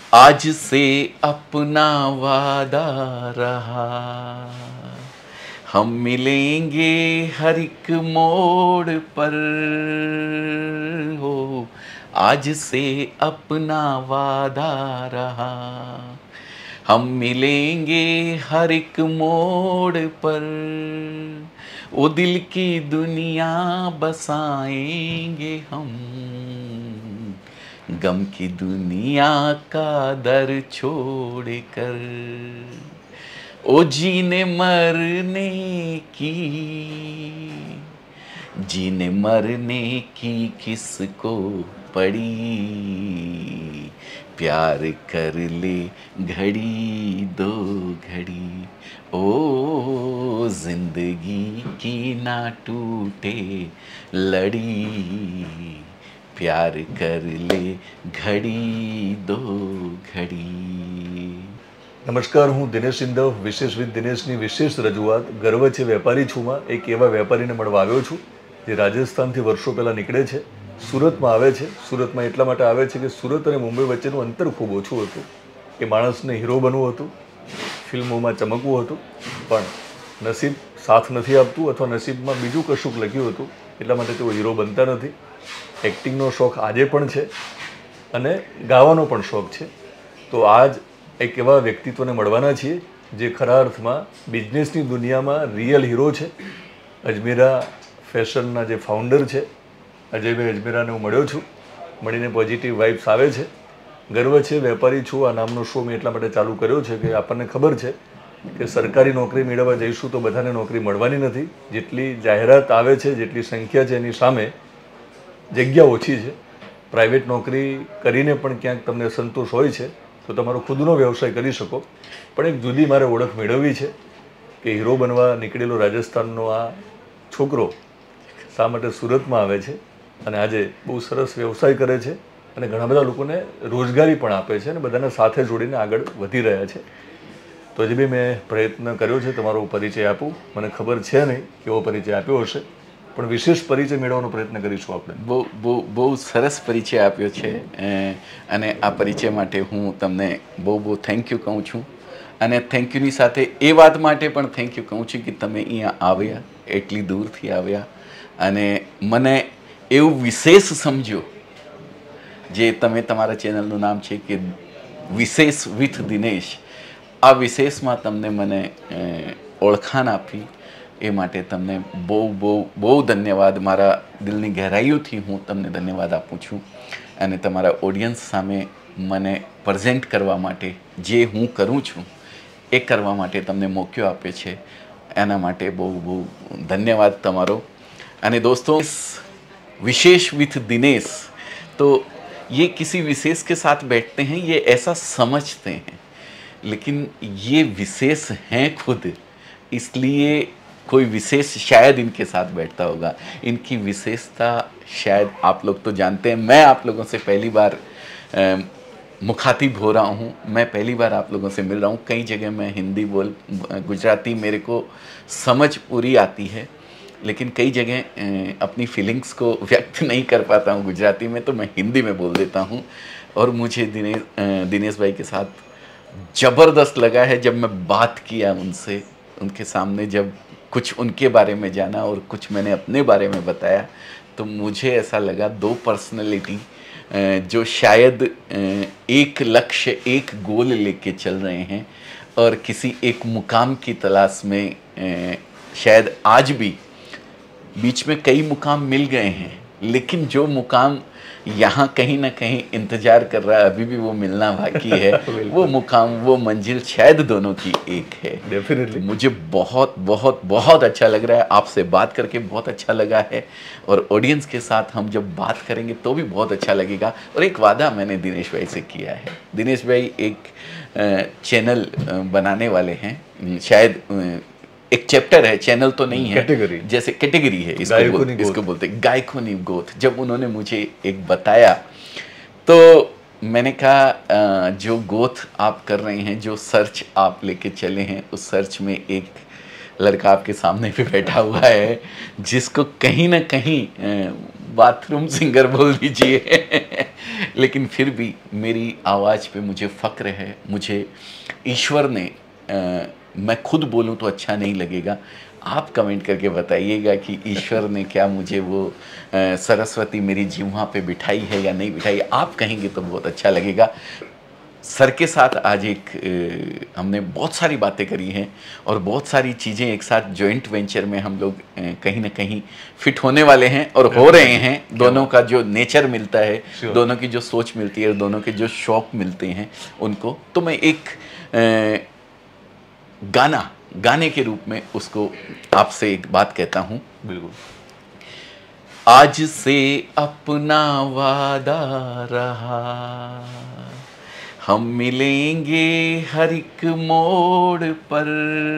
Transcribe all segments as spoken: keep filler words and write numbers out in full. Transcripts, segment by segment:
आज से अपना वादा रहा, हम मिलेंगे हर एक मोड़ पर हो। आज से अपना वादा रहा, हम मिलेंगे हर एक मोड़ पर। वो दिल की दुनिया बसाएंगे हम, गम की दुनिया का दर छोड़ कर। ओ जीने मरने की, जीने मरने की किसको पड़ी, प्यार कर ले घड़ी दो घड़ी। ओ जिंदगी की ना टूटे लड़ी, प्यार कर ले घड़ी दो घड़ी। નમસ્કાર, હું દિનેશ સિંધવ. વિશેષ વિથ દિનેશની વિશેષ રજૂઆત ગર્વ છે વેપારી છુંમાં એક એવા વેપારીને મળવા આવ્યો છું જે રાજસ્થાનથી વર્ષો પહેલાં નીકળે છે, સુરતમાં આવે છે. સુરતમાં એટલા માટે આવે છે કે સુરત અને મુંબઈ વચ્ચેનું અંતર ખૂબ ઓછું હતું. એ માણસને હીરો બનવું હતું, ફિલ્મોમાં ચમકવું હતું, પણ નસીબ સાથ નથી આપતું અથવા નસીબમાં બીજું કશુંક લખ્યું હતું, એટલા માટે તેઓ હીરો બનતા નથી. એક્ટિંગનો શોખ આજે પણ છે અને ગાવાનો પણ શોખ છે. તો આજ એક એવા વ્યક્તિત્વને મળવાના છીએ જે ખરા અર્થમાં બિઝનેસની દુનિયામાં રિયલ હીરો છે. અજમેરા ફેશનના જે ફાઉન્ડર છે અજયભાઈ અજમેરાને હું મળ્યો છું. મળીને પોઝિટિવ વાઇબ્સ આવે છે. ગર્વ છે વેપારી છું આ નામનો શો મેં એટલા માટે ચાલુ કર્યો છે કે આપણને ખબર છે કે સરકારી નોકરી મેળવવા જઈશું તો બધાને નોકરી મળવાની નથી. જેટલી જાહેરાત આવે છે, જેટલી સંખ્યા છે એની સામે જગ્યા ઓછી છે. પ્રાઇવેટ નોકરી કરીને પણ ક્યાંક તમને સંતોષ હોય છે તો તમારો ખુદનો વ્યવસાય કરી શકો. પણ એક જુદી મારે ઓળખ મેળવવી છે કે હીરો બનવા નીકળેલો રાજસ્થાનનો આ છોકરો શા માટે સુરતમાં આવે છે અને આજે બહુ સરસ વ્યવસાય કરે છે અને ઘણા બધા લોકોને રોજગારી પણ આપે છે અને બધાને સાથે જોડીને આગળ વધી રહ્યા છે. તો હજી બી મેં પ્રયત્ન કર્યો છે તમારો પરિચય આપું. મને ખબર છે નહીં કેવો પરિચય આપ્યો હશે, પણ વિશેષ પરિચય મેળવવાનો પ્રયત્ન કરીશું આપણે. બહુ બહુ બહુ સરસ પરિચય આપ્યો છે અને આ પરિચય માટે હું તમને બહુ બહુ થેન્ક યુ કહું છું. અને થેન્ક યુની સાથે એ વાત માટે પણ થેન્ક યુ કહું છું કે તમે અહીંયા આવ્યા, એટલી દૂરથી આવ્યા અને મને એવું વિશેષ સમજો જે તમે તમારા ચેનલનું નામ છે કે વિશેષ વિથ દિનેશ. આ વિશેષમાં તમને મને ઓળખાણ આપી એ માટે તમને બહુ બહુ બહુ ધન્યવાદ. મારા દિલની ગહેરાઈઓથી હું તમને ધન્યવાદ આપું છું અને તમારા ઓડિયન્સ સામે મને પ્રેઝન્ટ કરવા માટે જે હું કરું છું એ કરવા માટે તમને મોકો આપ્યો છે, એના માટે બહુ બહુ ધન્યવાદ તમારો. અને દોસ્તો, विशेष विथ दिनेश, तो ये किसी विशेष के साथ बैठते हैं, ये ऐसा समझते हैं, लेकिन ये विशेष हैं खुद, इसलिए कोई विशेष शायद इनके साथ बैठता होगा. इनकी विशेषता शायद आप लोग तो जानते हैं. मैं आप लोगों से पहली बार मुखातिब हो रहा हूँ, मैं पहली बार आप लोगों से मिल रहा हूँ. कई जगह मैं हिंदी बोल, गुजराती मेरे को समझ पूरी आती है, लेकिन कई जगह अपनी फीलिंग्स को व्यक्त नहीं कर पाता हूँ गुजराती में, तो मैं हिंदी में बोल देता हूँ. और मुझे दिनेश दिनेश भाई के साथ ज़बरदस्त लगा है जब मैं बात किया उनसे, उनके सामने जब कुछ उनके बारे में जाना और कुछ मैंने अपने बारे में बताया, तो मुझे ऐसा लगा दो पर्सनैलिटी जो शायद एक लक्ष्य, एक गोल लेके चल रहे हैं और किसी एक मुकाम की तलाश में, शायद आज भी बीच में कई मुकाम मिल गए हैं, लेकिन जो मुकाम यहाँ कहीं ना कहीं इंतज़ार कर रहा है, अभी भी वो मिलना बाकी है. वो मुकाम, वो मंजिल शायद दोनों की एक है. डेफिनेटली मुझे बहुत बहुत बहुत अच्छा लग रहा है, आपसे बात करके बहुत अच्छा लगा है, और ऑडियंस के साथ हम जब बात करेंगे तो भी बहुत अच्छा लगेगा. और एक वादा मैंने दिनेश भाई से किया है. दिनेश भाई एक चैनल बनाने वाले हैं, शायद एक चैप्टर है, चैनल तो नहीं है, कैटेगरी, जैसे कैटेगरी है, इसको बोल, इसको बोलते गायको नी गोथ. जब उन्होंने मुझे एक बताया तो मैंने कहा जो गोथ आप कर रहे हैं, जो सर्च आप लेके चले हैं, उस सर्च में एक लड़का आपके सामने पे बैठा हुआ है जिसको कहीं ना कहीं बाथरूम सिंगर बोल दीजिए लेकिन फिर भी मेरी आवाज़ पे मुझे फ़क्र है। मुझे ईश्वर ने आ, मैं खुद बोलूँ तो अच्छा नहीं लगेगा, आप कमेंट करके बताइएगा कि ईश्वर ने क्या मुझे वो आ, सरस्वती मेरी जिह्वा पे बिठाई है या नहीं बिठाई। आप कहेंगे तो बहुत अच्छा लगेगा। सर के साथ आज एक आ, हमने बहुत सारी बातें करी हैं और बहुत सारी चीज़ें एक साथ जॉइंट वेंचर में हम लोग आ, कहीं ना कहीं फिट होने वाले हैं और हो रहे हैं। दोनों का जो नेचर मिलता है, दोनों की जो सोच मिलती है, दोनों के जो शौक मिलते हैं उनको, तो मैं एक आ, गाना गाने के रूप में उसको आपसे एक बात कहता हूँ। बिल्कुल। आज से अपना वादा रहा, हम मिलेंगे हर एक मोड़ पर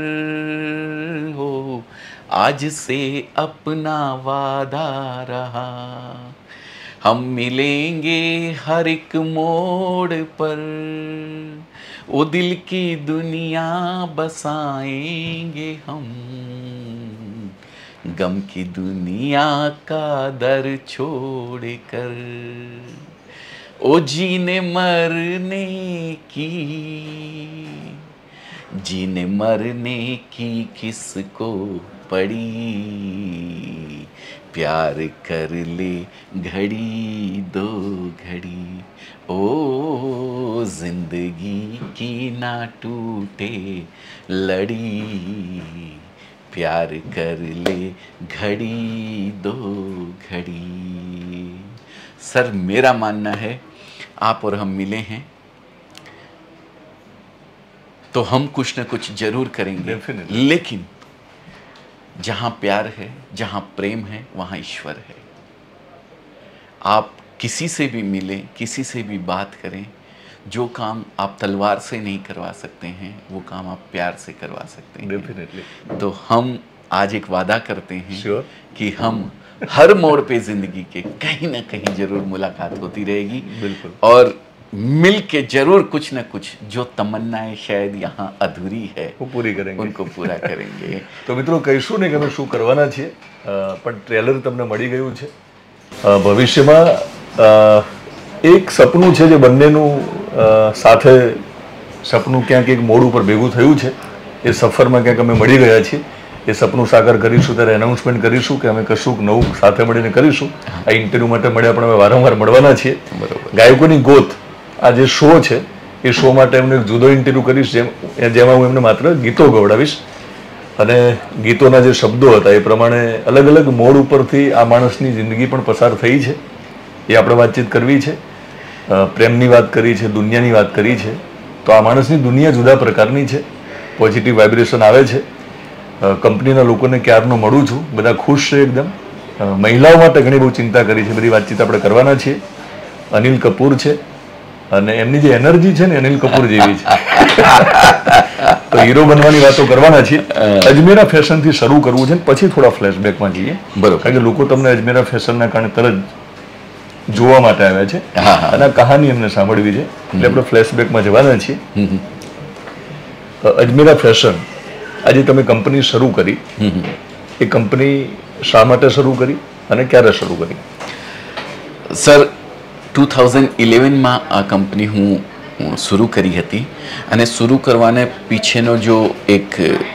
हो। आज से अपना वादा रहा, हम मिलेंगे हर एक मोड़ पर। वो दिल की दुनिया बसाएंगे हम, गम की दुनिया का दर छोड़ कर। ओ जीने मरने की, जीने मरने की किसको पड़ी, प्यार कर ले घड़ी दो घड़ी। ओ जिंदगी की ना टूटे लड़ी, प्यार कर ले घड़ी दो घड़ी। सर मेरा मानना है आप और हम मिले हैं तो हम कुछ न कुछ जरूर करेंगे। Definitely. लेकिन जहाँ प्यार है, जहाँ प्रेम है, वहाँ ईश्वर है। आप किसी से भी मिलें, किसी से भी बात करें, जो काम आप तलवार से नहीं करवा सकते हैं वो काम आप प्यार से करवा सकते हैं। डेफिनेटली। तो हम आज एक वादा करते हैं Sure. कि हम हर मोड़ पे जिंदगी के कहीं ना कहीं जरूर मुलाकात होती रहेगी। बिल्कुल। और मिल के जरूर कुछ ना कुछ जो तमन्नाएं शायद यहाँ अधूरी है वो पूरी करेंगे, उनको पूरा करेंगे। તો મિત્રો કહીશું ને કે અમે શું કરવાના છીએ, પણ ટ્રેલર તમને મળી ગયું છે। ભવિષ્યમાં એક સપનું છે જે બંનેનું સાથે સપનું ક્યાંક એક મોડ ઉપર ભેગું થયું છે, એ સફરમાં ક્યાંક અમે મળી ગયા છીએ। એ સપનું સાકાર કરીશું ત્યારે એનાઉન્સમેન્ટ કરીશું કે અમે કશુંક નવું સાથે મળીને કરીશું। આ ઇન્ટરવ્યૂ માટે મળ્યા પણ અમે વારંવાર મળવાના છીએ। બરોબર। ગાયકોની ગોત આ જે શો છે એ શો માટે એમને એક જુદો ઇન્ટરવ્યૂ કરીશ જેમ જેમાં હું એમને માત્ર ગીતો ગવડાવીશ અને ગીતોના જે શબ્દો હતા એ પ્રમાણે અલગ અલગ મોડ ઉપરથી આ માણસની જિંદગી પણ પસાર થઈ છે, એ આપણે વાતચીત કરવી છે। પ્રેમની વાત કરી છે, દુનિયાની વાત કરી છે, તો આ માણસની દુનિયા જુદા પ્રકારની છે। પોઝિટિવ વાઇબ્રેશન આવે છે। કંપનીના લોકોને ક્યારનો મળું છું, બધા ખુશ છે એકદમ। મહિલાઓ માટે ઘણી બહુ ચિંતા કરી છે, બધી વાતચીત આપણે કરવાના છીએ। અનિલ કપૂર છે અને એમની જે એનર્જી છે ને અનિલ કપૂર જેવી છે। તો હીરો બનવાની વાતો કરવાના છીએ। અજમેરા ફેશનથી શરૂ કરવું છે, પછી થોડા ફ્લેશબેકમાં જઈએ। બરોબર। કારણ કે લોકો તમને અજમેરા ફેશનના કારણે તરત જોવા માટે આવ્યા છે અને આ કહાની એમને સાંભળવી છે, એટલે આપણે ફ્લેશબેકમાં જવાના છીએ। અજમેરા ફેશન આજે તમે કંપની શરૂ કરી, એ કંપની શા માટે શરૂ કરી અને ક્યારે શરૂ કરી? સર ટુ થાઉઝન્ડ ઇલેવનમાં આ કંપની હું શરૂ કરી હતી અને શરૂ કરવાને પીછેનો જો એક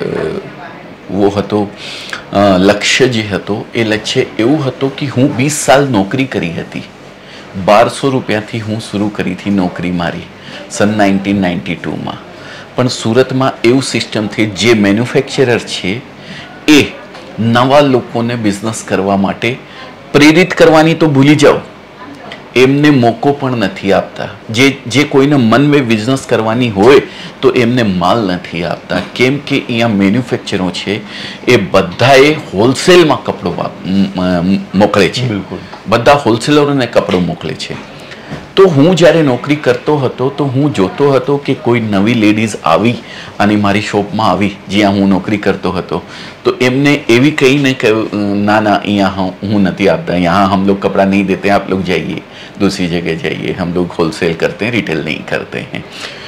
वो હતો લક્ષ્ય જે હતો એ લક્ષ્ય એવું હતું કે હું વીસ સાલ નોકરી કરી હતી। બારસો રૂપિયાથી હું શરૂ કરી હતી નોકરી મારી સન નાઇન્ટીન નાઇન્ટી ટુમાં। પણ સુરતમાં એવું સિસ્ટમથી જે મેન્યુફેક્ચરર છે એ નવા લોકોને બિઝનેસ કરવા માટે પ્રેરિત કરવાની તો ભૂલી જાઓ, એમને મોકો પણ નથી આપતા। જે જે કોઈને મન में બિઝનેસ કરવાની હોય તો એમને માલ નથી આપતા, કેમ કે અહીંયા મેન્યુફેક્ચરો છે એ બધાએ હોલસેલમાં કપડો મોકલે છે। બિલકુલ। બધા હોલસેલરોને કપડો મોકલે છે। તો હું જ્યારે નોકરી કરતો હતો તો હું જોતો હતો કે કોઈ નવી લેડીઝ આવી અને મારી શોપમાં આવી જ્યાં હું નોકરી કરતો હતો તો એમને એવી કહીને કહ્યું ના ના અહીંયા હું નથી આપતા, यहाँ हम लोग कपड़ा नहीं देते, आप लोग जाइए दूसरी जगह जाइए, हम लोग होलसेल करते हैं, रिटेल नहीं करते हैं।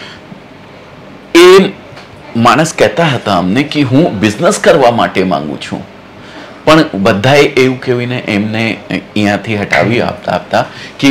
એ માણસ કહેતા હતા અમને કે હું બિઝનેસ કરવા માટે માંગુ છું, પણ બધાએ એવું કહીને એમને અહીંયાથી હટાવી આપતા આપતા કે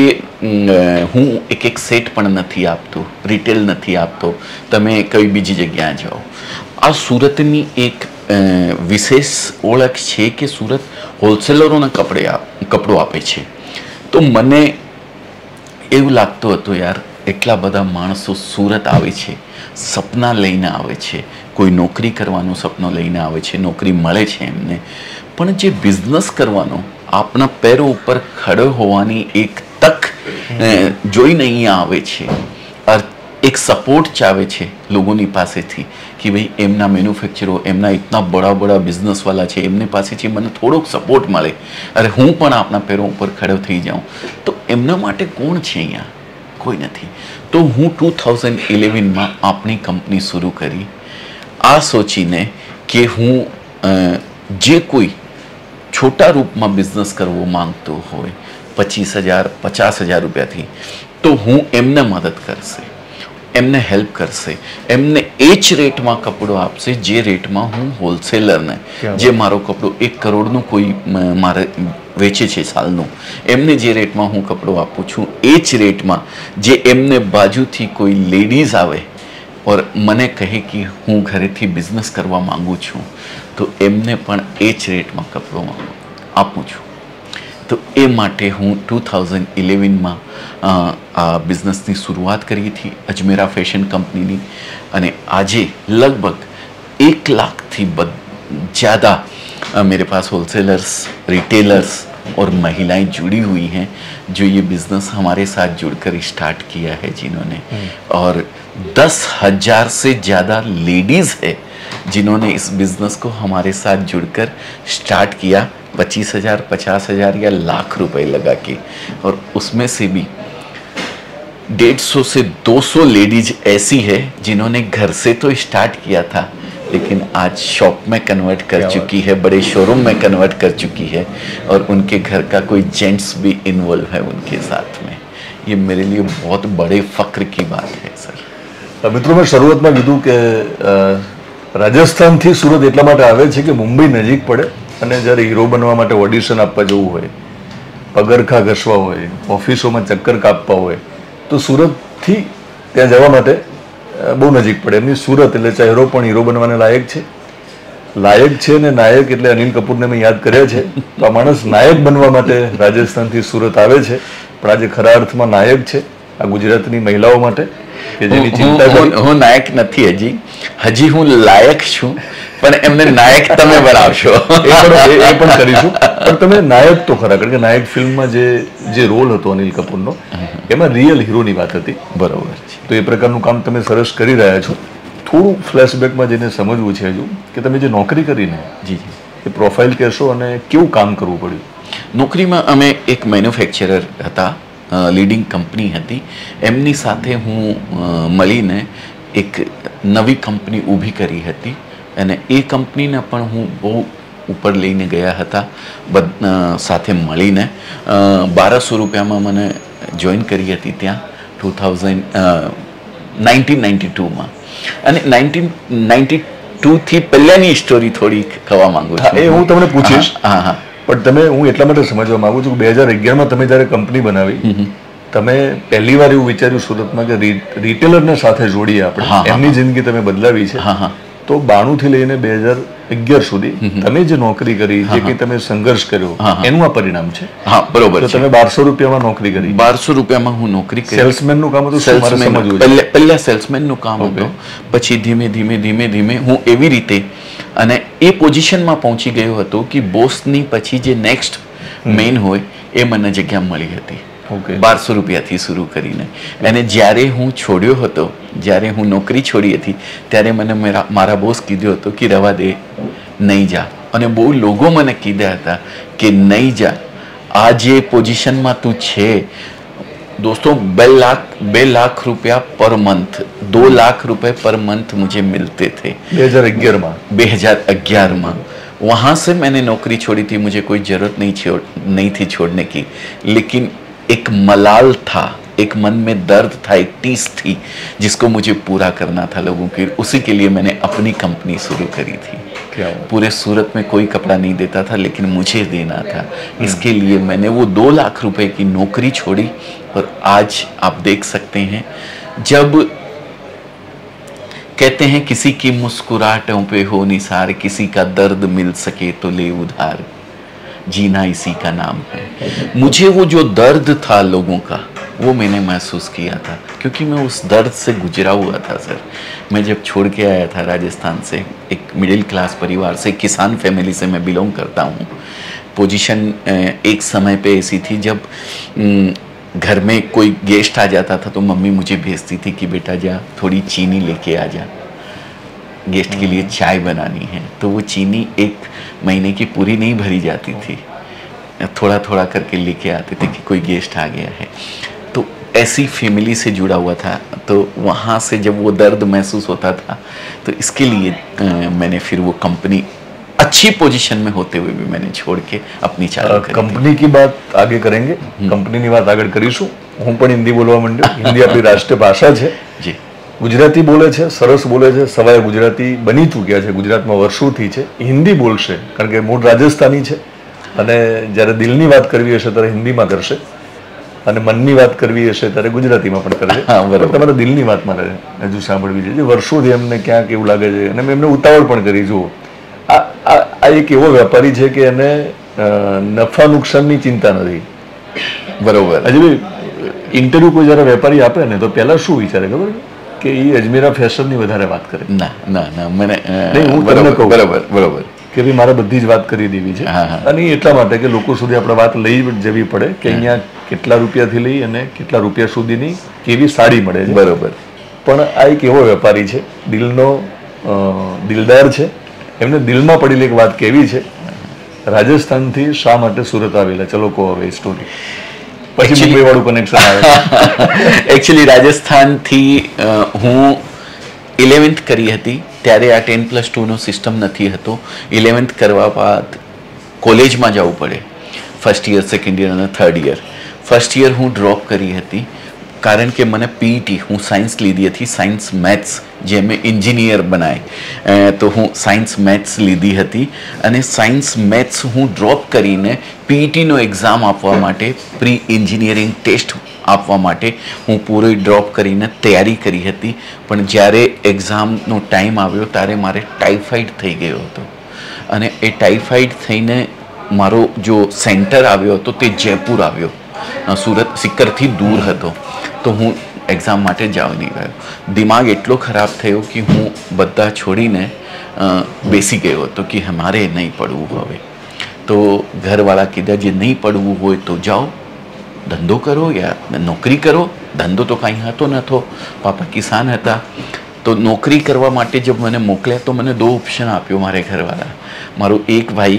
હું એક એક સેટ પણ નથી આપતો, રિટેલ નથી આપતો, તમે કઈ બીજી જગ્યાએ જાઓ. આ સુરતની એક વિશેષ ઓળખ છે કે સુરત હોલસેલરોને કપડે કપડું આપે છે. તો મને એવું લાગતું હતું યાર, એટલા બધા માણસો સુરત આવે છે, સપના લઈને આવે છે, કોઈ નોકરી કરવાનું સપનું લઈને આવે છે, નોકરી મળે છે એમને, પણ જે બિઝનેસ કરવાનો, આપણા પેરો ઉપર ખડો હોવાની એક તક જોઈને અહીંયા આવે છે, એક સપોર્ટ ચાવે છે લોકોની પાસેથી કે ભાઈ એમના મેન્યુફેક્ચરો, એમના ઇતના બડા બડા બિઝનેસવાલા છે, એમની પાસેથી મને થોડોક સપોર્ટ મળે, અરે હું પણ આપણા પેરો ઉપર ખડો થઈ જાઉં. તો એમના માટે કોણ છે અહીંયા? કોઈ નથી. તો હું ટુ થાઉઝન્ડ ઇલેવનમાં આપણી કંપની શરૂ કરી, આ સોચીને કે હું જે કોઈ છોટા રૂપમાં બિઝનેસ કરવો માંગતો હોય, પચીસ હજાર પચાસ હજાર રૂપિયાથી, તો હું એમને મદદ કરશે, એમને હેલ્પ કરશે, એમને એ જ રેટમાં કપડો આપશે જે રેટમાં હું હોલસેલરને, જે મારો કપડો એક કરોડનું કોઈ મારે વેચે છે સાલનું, એમને જે રેટમાં હું કપડો આપું છું એ જ રેટમાં જે એમને બાજુથી કોઈ લેડીઝ આવે ઓર મને કહે કે હું ઘરેથી બિઝનેસ કરવા માગું છું, તો એમને પણ એ જ રેટમાં કપડો આપું છું. તો એ માટે હું ટુ થાઉઝન્ડ ઇલેવનમાં આ બિઝનેસની શરૂઆત કરી હતી, અજમેરા ફેશન કંપનીની. અને આજે લગભગ એક લાખથી ज़्यादा मेरे पास होलसेलर्स, रिटेलर्स और महिलाएं जुड़ी हुई हैं जो ये बिज़नेस हमारे साथ जुड़कर स्टार्ट किया है जिन्होंने, और दस हजार से ज़्यादा लेडीज़ है जिन्होंने इस बिज़नेस को हमारे साथ जुड़कर स्टार्ट किया, पच्चीस हजार पचास हजार या लाख रुपए लगा के. और उसमें से भी डेढ़ सौ से दो सौ लेडीज ऐसी है जिन्होंने घर से तो स्टार्ट किया था लेकिन आज शॉप में कन्वर्ट कर चुकी है, बड़े शोरूम में कन्वर्ट कर चुकी है, और उनके घर का कोई जेंट्स भी इन्वॉल्व है उनके साथ में. ये मेरे लिए बहुत बड़े फख्र की बात है सर. મિત્રો, મેં શરૂઆતમાં કીધું કે રાજસ્થાનથી સુરત એટલા માટે આવે છે કે મુંબઈ નજીક પડે, અને જ્યારે હીરો બનવા માટે ઓડિશન આપવા જવું હોય, પગરખા ઘસવા હોય, ઓફિસોમાં ચક્કર કાપવા હોય, તો સુરતથી ત્યાં જવા માટે બહુ નજીક પડે. એમની સુરત એટલે ચહેરો પણ હીરો બનવાને લાયક છે, લાયક છે ને નાયક એટલે અનિલ કપૂરને મેં યાદ કર્યા છે. તો આ માણસ નાયક બનવા માટે રાજસ્થાનથી સુરત આવે છે, પણ આજે ખરા અર્થમાં નાયક છે આ ગુજરાતની મહિલાઓ માટે કે જેની ચિંતા કરી. હું નાયક નથી હજી, હજી હું લાયક છું, પણ એમને નાયક તમે બનાવશો એ પણ કરીશું. પણ તમે નાયક તો ખરા, કારણ કે નાયક ફિલ્મમાં જે જે રોલ હતો અનિલ કપૂરનો, એમાં રિયલ હીરોની વાત હતી. બરોબર છે. તો એ પ્રકારનું કામ તમે સરસ કરી રહ્યા છો. થોડું ફ્લેશબેકમાં જઈને સમજવું છે હજુ કે તમે જે નોકરી કરીને, જી જી, એ પ્રોફાઇલ કહેશો અને કેવું કામ કરવું પડ્યું? નોકરીમાં અમે એક મેન્યુફેક્ચરર હતા, લીડિંગ કંપની હતી, એમની સાથે હું મળીને એક નવી કંપની ઊભી કરી હતી, અને એ કંપનીને પણ હું બહુ ઉપર લઈને ગયા હતા સાથે મળીને. બારસો રૂપિયામાં મને જોઈન કરી હતી ત્યાં ટુ થાઉઝન્ડ નાઇન્ટીન નાઇન્ટી ટુમાં. અને નાઇન્ટીન નાઇન્ટી ટુથી પહેલાંની સ્ટોરી થોડી કહેવા માંગુ છું. એ હું તમને પૂછીશ. હા હા. પણ તમે, હું એટલા માટે સમજવા માંગુ છું કે બે હજાર અગિયારમાં તમે જ્યારે કંપની બનાવી, તમે પહેલી વાર એવું વિચાર્યું સુરતમાં કે રિટેલરને સાથે જોડીએ આપણે, એમની જિંદગી તમે બદલાવી છે. હા હા. તો બાણું થી લઈને બે હજાર અગિયાર સુધી તમે જે નોકરી કરી, જે કંઈ તમે સંઘર્ષ કર્યો, એનું આ પરિણામ છે. હા, બરોબર. તો તમે બારસો રૂપિયામાં નોકરી કરી. બારસો રૂપિયામાં હું નોકરી કરી. સેલ્સમેન નું કામ હતું. સેલ્સમેન પહેલા સેલ્સમેન નું કામ હતું, પછી ધીમે ધીમે ધીમે ધીમે હું એવી રીતે અને એ પોઝિશનમાં પહોંચી ગયો હતો કે બોસની પછી જે નેક્સ્ટ મેઇન હોય એ મને જગ્યા મળી હતી. બારસો રૂપિયાથી શરૂ કરીને. અને જ્યારે હું છોડ્યો હતો, જ્યારે હું નોકરી છોડી હતી, ત્યારે મને મારા બોસ કીધું હતું કે રવા દે, નહીં જા. અને બહુ લોકો મને કીધા હતા કે નહીં જા, આ જે પોઝિશનમાં તું છે, दोस्तों બે लाख બે लाख रुपया पर मंथ, दो लाख रुपए पर मंथ मुझे मिलते थे બે હજાર અગિયાર માં બે હજાર અગિયાર માં. वहाँ से मैंने नौकरी छोड़ी थी, मुझे कोई ज़रूरत नहीं छोड़ नहीं थी छोड़ने की, लेकिन एक मलाल था, एक मन में दर्द था, एक टीस थी जिसको मुझे पूरा करना था लोगों की. उसी के लिए मैंने अपनी कंपनी शुरू करी थी. क्या बात। पूरे सूरत में कोई कपड़ा नहीं देता था, लेकिन मुझे देना था। इसके लिए मैंने वो दो लाख रुपए की नौकरी छोड़ी और आज आप देख सकते हैं, जब कहते हैं किसी की मुस्कुराहटों पे हो निसार, किसी का दर्द मिल सके तो ले उधार, जीना इसी का नाम है। मुझे वो जो दर्द था लोगों का, वो मैंने महसूस किया था, क्योंकि मैं उस दर्द से गुजरा हुआ था सर। मैं जब छोड़ के आया था राजस्थान से, एक मिडिल क्लास परिवार से, किसान फैमिली से मैं बिलोंग करता हूँ। पोजीशन एक समय पे ऐसी थी, जब घर में कोई गेस्ट आ जाता था तो मम्मी मुझे भेजती थी कि बेटा जा थोड़ी चीनी लेके आ जा, गेस्ट के लिए चाय बनानी है। तो वो चीनी एक महीने की पूरी नहीं भरी जाती थी, थोड़ा थोड़ा करके लेके आते थे कि कोई गेस्ट आ गया है। तो ऐसी फैमिली से जुड़ा हुआ था, तो वहाँ से जब वो दर्द महसूस होता था, तो इसके लिए आ, मैंने फिर वो कंपनी अच्छी पोजीशन में होते हुए भी मैंने छोड़ के अपनी चालू કરી। કંપની बात आगे करेंगे, કંપનીની વાત આગળ કરીશું। હું પણ હિન્દી બોલવા માંડ્યો। હિન્દી આપણી રાષ્ટ્રીય ભાષા છે। જી, ગુજરાતી બોલે છે, સરસ બોલે છે, સવાય ગુજરાતી બની ચૂક્યા છે, ગુજરાતમાં વર્ષોથી છે। હિન્દી બોલશે કારણ કે મૂળ રાજસ્થાની છે, અને જ્યારે દિલની વાત કરવી હશે ત્યારે હિન્દીમાં કરશે, અને મનની વાત કરવી હશે ત્યારે ગુજરાતીમાં પણ કરશે। પણ તમારે દિલની વાત મારે હજુ સાંભળવી છે, જે વર્ષોથી એમને ક્યાંક એવું લાગે છે, અને મેં એમને ઉતાવળ પણ કરી। જુઓ, આ આ એક એવો વેપારી છે કે એને નફા નુકસાનની ચિંતા નથી। બરોબર। હજી ઇન્ટરવ્યુ કોઈ જયારે વેપારી આપે ને તો પહેલા શું વિચારે ખબર કે એ અજમેરા ફેશનની વધારે વાત કરે। ના ના ના મને નહીં, હું તમને કહું બરોબર બરોબર કે ભાઈ મારે બધી જ વાત કરી દેવી છે, અને એટલા માટે કે લોકો સુધી આપણે વાત લઈ જવી પડે કે અહીંયા કેટલા રૂપિયાથી લઈ અને કેટલા રૂપિયા સુધીની કેવી સાડી મળે છે। બરોબર। પણ આ એક એવો વેપારી છે, દિલનો દિલદાર છે, એમને દિલમાં પડેલી એક વાત કેવી છે, રાજસ્થાનથી શા માટે સુરત આવેલા, ચલો કહો હવે સ્ટોરી, પછી મુંબઈ વાળું કનેક્શન આવે। એકચ્યુઅલી રાજસ્થાનથી હું ઇલેવન્થ કરી હતી, ત્યારે આ ટેન પ્લસ ટુનો સિસ્ટમ નથી હતો। ઇલેવન્થ કરવા બાદ કોલેજમાં જવું પડે, ફર્સ્ટ યર, સેકન્ડ યર અને થર્ડ યર। ફર્સ્ટ યર હું ડ્રોપ કરી હતી, કારણ કે મને પીઈટી, હું સાયન્સ લીધી હતી, સાયન્સ મેથ્સ, જે મેં એન્જિનિયર બનાય, તો હું સાયન્સ મેથ્સ લીધી હતી, અને સાયન્સ મેથ્સ હું ડ્રોપ કરીને પીઈટીનો એક્ઝામ આપવા માટે, પ્રી એન્જિનિયરિંગ ટેસ્ટ આપવા માટે હું પૂરી ડ્રોપ કરીને તૈયારી કરી હતી। પણ જ્યારે એક્ઝામનો ટાઈમ આવ્યો ત્યારે મારે ટાઇફાઇડ થઈ ગયો હતો, અને એ ટાઇફાઇડ થઈને મારો જો સેન્ટર આવ્યો હતો તે જયપુર આવ્યો, સુરત સિક્કરથી દૂર હતો। તો હું એક્ઝામ માટે જવા નહીં ગયો। દિમાગ એટલો ખરાબ થયો કે હું બધા છોડીને બેસી ગયો હતો કે અમારે નહીં પડવું હવે। તો ઘરવાળા કીધા જે નહીં પડવું હોય તો જાઓ, ધંધો કરો યા નોકરી કરો। ધંધો તો કાંઈ હતો નહોતો, પાપા કિસાન હતા, તો નોકરી કરવા માટે જબ મને મોકલ્યા તો મને દો ઓપ્શન આપ્યો મારે ઘરવાળા। મારો એક ભાઈ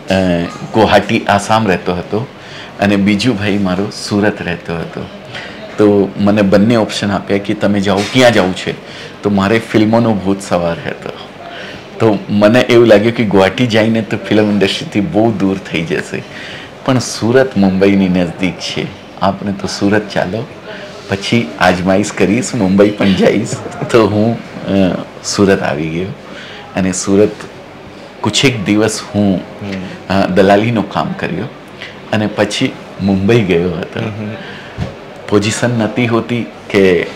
ગુવાહાટી આસામ રહેતો હતો, અને બીજું ભાઈ મારો સુરત રહેતો હતો। તો મને બંને ઓપ્શન આપ્યા કે તમે જાઓ, ક્યાં જવું છે? તો મારે ફિલ્મોનો ભૂત સવાર હતો, તો મને એવું લાગ્યું કે ગુવાહાટી જઈને તો ફિલ્મ ઇન્ડસ્ટ્રીથી બહુ દૂર થઈ જશે, પણ સુરત મુંબઈની નજદીક છે, આપણે તો સુરત ચાલો, પછી આજમાઈશ કરીશ, મુંબઈ પણ જઈશ। તો હું સુરત આવી ગયો, અને સુરત કુછેક દિવસ હું દલાલીનું કામ કર્યું, અને પછી મુંબઈ ગયો હતો। પોઝિશન નથી હોતી કે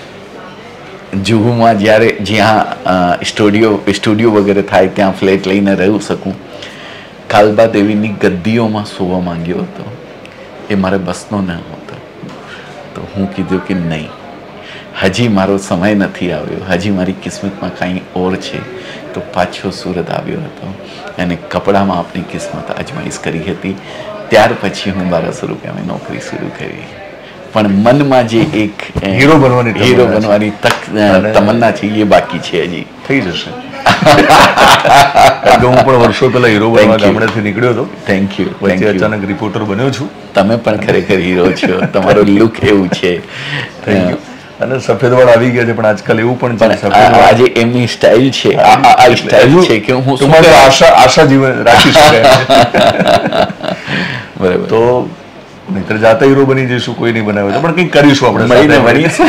જુહુમાં જ્યારે જ્યાં સ્ટુડિયો સ્ટુડિયો વગેરે થાય ત્યાં ફ્લેટ લઈને રહી શકું। કાલબા દેવીની ગદ્દીઓમાં સૂવા માંગ્યો હતો, એ મારે બસનો ન હતો। તો હું કીધું કે નહીં, હજી મારો સમય નથી આવ્યો, હજી મારી કિસ્મતમાં કાંઈ ઓર છે। તો પાછો સુરત આવ્યો હતો, અને કપડામાં આપણી કિસ્મત અજમાઈશ કરી હતી। ત્યાર પછી હું બારસો રૂપિયામાં નોકરી શરૂ કરી, પણ મનમાં જે એક હીરો બનવાની હીરો બનવાની તક તમન્ના છે એ બાકી છે, હજી થઈ જશે। કારણ કે હું પણ વર્ષો પહેલા હીરો બનવા ગામડેથી નીકળ્યો હતો। Thank you. પછી અચાનક રિપોર્ટર બન્યો છું। તમે પણ ખરેખર હીરો છો, તમારો લુક એવું છે। Thank you. અને સફેદ વાળ આવી ગયા છે, પણ આજકાલ એવું પણ છે, સફેદ આજે એમની સ્ટાઇલ છે, આ સ્ટાઇલ છે કે હું તમારી આશા આશા જીવન રાખી શકાય। બરાબર। તો નહીતર જાતે હીરો બની જઈશું, કોઈ નહીં બનાવે તો, પણ કંઈક કરીશું આપણે મળીને મળીશું.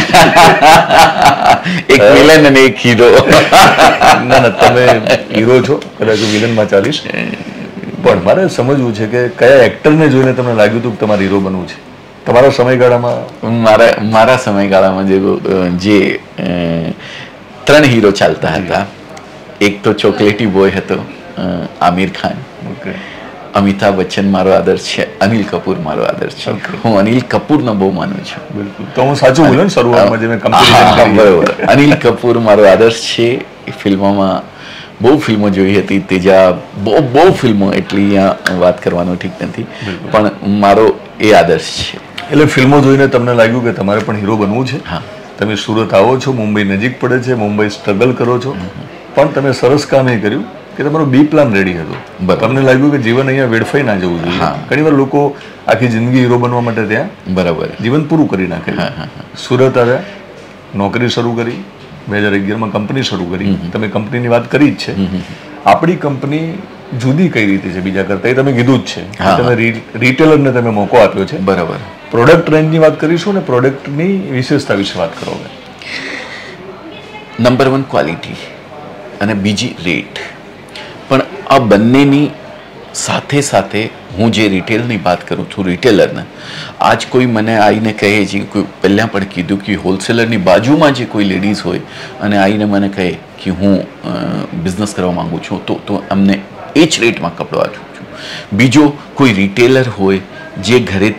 એક વિલન અને એક હીરો. ના ના, તમે હીરો છો, કદાચ હું વિલનમાં ચાલીશ, પણ મારે સમજવું છે કે કયા એક્ટરને જોઈને તમને લાગ્યું હતું કે તમારે હીરો બનવું છે તમારા સમયગાળામાં? મારા મારા સમયગાળામાં જે જે ત્રણ હીરો ચાલતા હતા. એક તો ચોકલેટી બોય હતો આમિર ખાન, ઓકે, અમિતાભ બચ્ચન મારો આદર્શ છે, અનિલ કપૂર મારો આદર્શ છે. હું અનિલ કપૂરનો બહુ માનું છું. બિલકુલ, તો હું સાચું બોલ્યો ને શરૂઆતમાં જે મેં કમ્પેરિઝન કરી? બરોબર, અનિલ કપૂર મારો આદર્શ છે. એ ફિલ્મોમાં બહુ ફિલ્મો જોઈ હતી, તેજા બહુ બહુ ફિલ્મો, એટલી અહીંયા વાત કરવાનું ઠીક નથી, પણ મારો એ આદર્શ છે. એટલે ફિલ્મો જોઈને તમને લાગ્યું કે તમારે પણ હીરો બનવું છે. હા, તમે સુરત આવો છો, મુંબઈ નજીક પડે છે, મુંબઈ સ્ટ્રગલ કરો છો, પણ તમે સરસ કામ એ કર્યું કે તમારો બી પ્લાન રેડી હતો. તમને લાગ્યું કે જીવન અહીંયા વેડફાઈ ના જવું જોઈએ. ઘણી વાર લોકો આખી જિંદગી હીરો બનવા માટે ત્યાં બરાબર જીવન પૂરું કરી નાખે. સુરત આવ્યા, નોકરી શરૂ કરી, બે હજાર અગિયારમાં કંપની શરૂ કરી. તમે કંપનીની વાત કરી જ છે. આપણી કંપની જુદી કઈ રીતે છે બીજા કરતા, એ તમે કીધું જ છે. તમે રિટેલરને તમે મોકો આપ્યો છે. બરાબર. પ્રોડક્ટ રેન્જની વાત કરીશું ને પ્રોડક્ટની વિશેષતા વિશે વાત કરો. નંબર વન ક્વોલિટી અને બીજી રેટ. પણ આ બંનેની સાથે સાથે હું જે રિટેલની વાત કરું છું, રિટેલરને આજ કોઈ મને આવીને કહે છે, કોઈ પહેલાં પણ કીધું કે હોલસેલરની બાજુમાં જે કોઈ લેડીઝ હોય અને આવીને મને કહે કે હું બિઝનેસ કરવા માગું છું, તો તો અમને એ જ રેટમાં કપડો આપું છું. બીજો કોઈ રિટેલર હોય જે ઘરે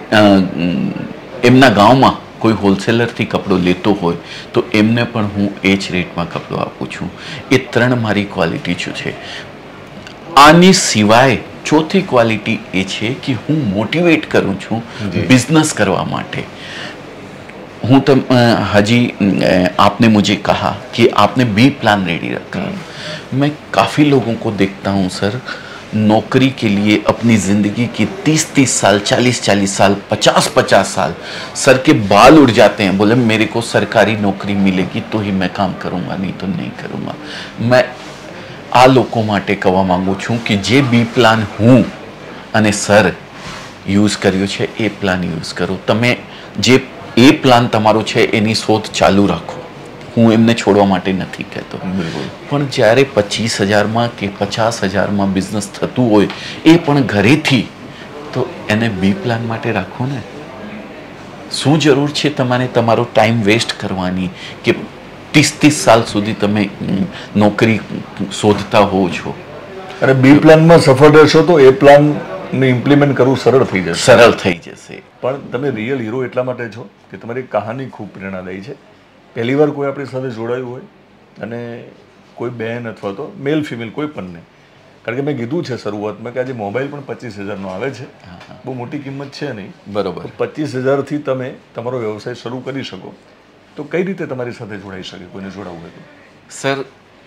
એમના ગામમાં કોઈ હોલસેલરથી કપડો લેતો હોય તો એમને પણ હું એ જ રેટમાં કપડો આપું છું. એ ત્રણ મારી ક્વોલિટી છે. આની સિવાય ચોથી ક્વોલિટી એ છે કે હું મોટિવેટ કરું છું बिजनेस करवा माटे. हूँ तम हाजी आपने मुझे कहा कि आपने बी प्लान रेडी रखा. मैं काफ़ी लोगों को देखता हूँ सर, नौकरी के लिए अपनी ज़िंदगी की तीस तीस साल, चालीस चालीस साल, पचास पचास साल सर के बाल उड़ जाते हैं. बोले मेरे को सरकारी नौकरी मिलेगी तो ही मैं काम करूँगा, नहीं तो नहीं करूँगा. मैं आ लोगों माटे कहवा मांगू छूँ कि जे बी प्लान हूँ अने सर यूज़ कर्यो छे ए प्लान यूज़ करो. तमे जे ए प्लान तमारो छे एनी शोध चालू राखो. હું એમને છોડવા માટે નથી કહેતો, પણ જ્યારે પચીસ હજારમાં કે પચાસ હજારમાં બિઝનેસ થતું હોય એ પણ ઘરેથી, તો એને બી પ્લાન માટે રાખો ને. શું જરૂર છે તમારે તમારો ટાઈમ વેસ્ટ કરવાની કે ત્રીસ ત્રીસ સાલ સુધી તમે નોકરી શોધતા હોવ છો. અને બી પ્લાનમાં સફળ રહેશો તો એ પ્લાનને ઇમ્પ્લિમેન્ટ કરવું સરળ થઈ જશે. સરળ થઈ જશે. પણ તમે રિયલ હીરો એટલા માટે છો કે તમારી કહાની ખૂબ પ્રેરણાદાયી છે. પહેલી વાર કોઈ આપણી સાથે જોડાયું હોય અને કોઈ બહેન અથવા તો મેલ ફિમેલ કોઈ પણ નહીં, કારણ કે મેં કીધું છે શરૂઆતમાં કે આજે મોબાઈલ પણ પચીસ હજારનો આવે છે, બહુ મોટી કિંમત છે નહીં. બરોબર. પચીસ હજારથી તમે તમારો વ્યવસાય શરૂ કરી શકો, તો કઈ રીતે તમારી સાથે જોડાઈ શકે કોઈને જોડાવું હોય તો? સર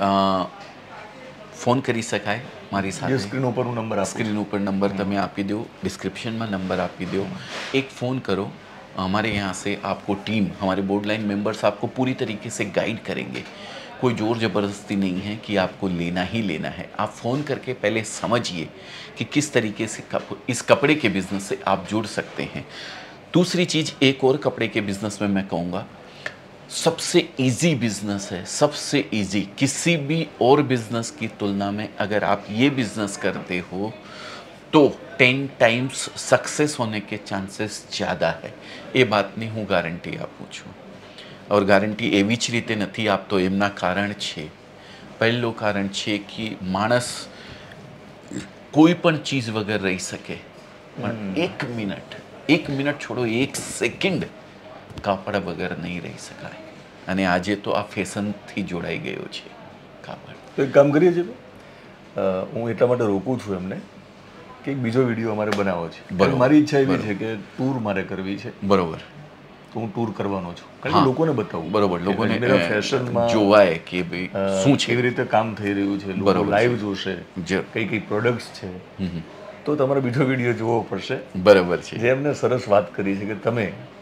ફોન કરી શકાય મારી સાથે. સ્ક્રીન ઉપર હું નંબર સ્ક્રીન ઉપર નંબર તમે આપી દો, ડિસ્ક્रिप्शन में नंबर आपी दो, एक फ़ोन करो. हमारे यहाँ से आपको टीम, हमारे बोर्ड लाइन मेंबर्स आपको पूरी तरीके से गाइड करेंगे. कोई ज़ोर ज़बरदस्ती नहीं है कि आपको लेना ही लेना है. आप फ़ोन करके पहले समझिए कि किस तरीके से कप, इस कपड़े के बिज़नेस से आप जुड़ सकते हैं. दूसरी चीज़ एक और कपड़े के बिज़नेस में मैं कहूँगा, सबसे इजी बिज़नेस है, सबसे इजी. किसी भी और बिज़नेस की तुलना में अगर आप ये बिज़नेस करते हो तो टेन टाइम्स सक्सेस होने के चांसेस ज़्यादा है. એ બાતની હું ગારંટી આપું છું. और ગારંટી એવી જ રીતે નથી આપતો, એમના કારણ છે. પહેલું કારણ છે કે માણસ કોઈ પણ ચીજ વગર રહી શકે, પણ એક મિનિટ એક મિનિટ છોડો, એક સેકન્ડ કાપડ વગર નહીં રહી શકાય. અને આજે તો આ ફેશનથી જોડાઈ ગયો છે કાપડ. તો એક કામ કરીએ છીએ, હું એટલા માટે રોકું છું એમને કે એક બીજો વિડીયો અમારે બનાવવો છે. મારી ઈચ્છા એવી છે કે ટૂર મારે કરવી છે. બરોબર. તો હું ટૂર કરવાનો છું, કારણ કે લોકોને બતાવું. બરોબર. લોકોને ફેશનમાં જોવાય કે ભાઈ શું છે, કેવી રીતે કામ થઈ રહ્યું છે, લોકો લાઈવ જોશે, કઈ કઈ પ્રોડક્ટ્સ છે. તો તમારે બીજો વિડીયો જોવો પડશે. બરાબર છે. જે એમને સરસ વાત કરી છે કે તમે